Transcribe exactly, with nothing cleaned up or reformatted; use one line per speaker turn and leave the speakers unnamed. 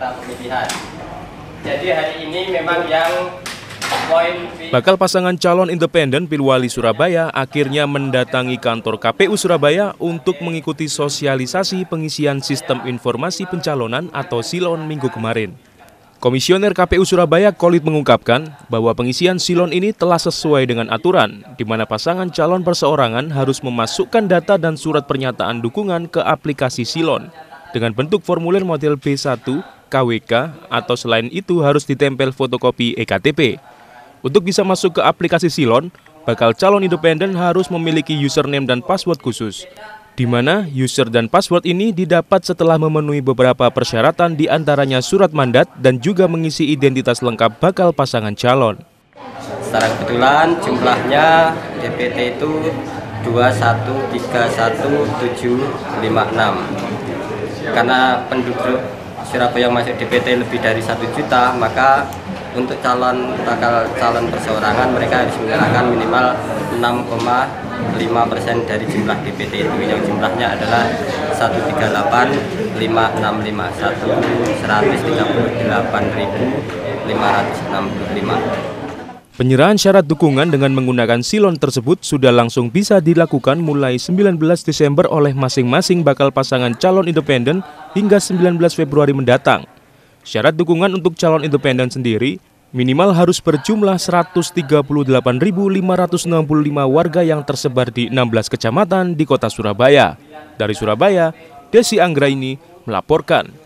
peserta pemilihan. Jadi hari ini memang yang poin
bakal pasangan calon independen Pilwali Surabaya akhirnya mendatangi kantor K P U Surabaya untuk mengikuti sosialisasi pengisian Sistem Informasi Pencalonan atau Silon minggu kemarin. Komisioner K P U Surabaya Khalid mengungkapkan bahwa pengisian Silon ini telah sesuai dengan aturan, di mana pasangan calon perseorangan harus memasukkan data dan surat pernyataan dukungan ke aplikasi Silon dengan bentuk formulir model B satu K W K atau selain itu harus ditempel fotokopi E K T P. Untuk bisa masuk ke aplikasi Silon, bakal calon independen harus memiliki username dan password khusus, di mana user dan password ini didapat setelah memenuhi beberapa persyaratan diantaranya surat mandat dan juga mengisi identitas lengkap bakal pasangan calon.
Secara kebetulan jumlahnya D P T itu dua satu tiga satu tujuh lima enam. Karena penduduk Surabaya yang masuk D P T lebih dari satu juta, maka untuk calon bakal calon perseorangan mereka harus menyerahkan minimal enam koma lima persen dari jumlah D P T itu, yang jumlahnya adalah seratus tiga puluh delapan ribu lima ratus enam puluh lima, seratus tiga puluh delapan ribu lima ratus enam puluh lima.
Penyerahan syarat dukungan dengan menggunakan Silon tersebut sudah langsung bisa dilakukan mulai sembilan belas Desember oleh masing-masing bakal pasangan calon independen hingga sembilan belas Februari mendatang. Syarat dukungan untuk calon independen sendiri minimal harus berjumlah seratus tiga puluh delapan ribu lima ratus enam puluh lima warga yang tersebar di enam belas kecamatan di kota Surabaya. Dari Surabaya, Desi Anggraini melaporkan.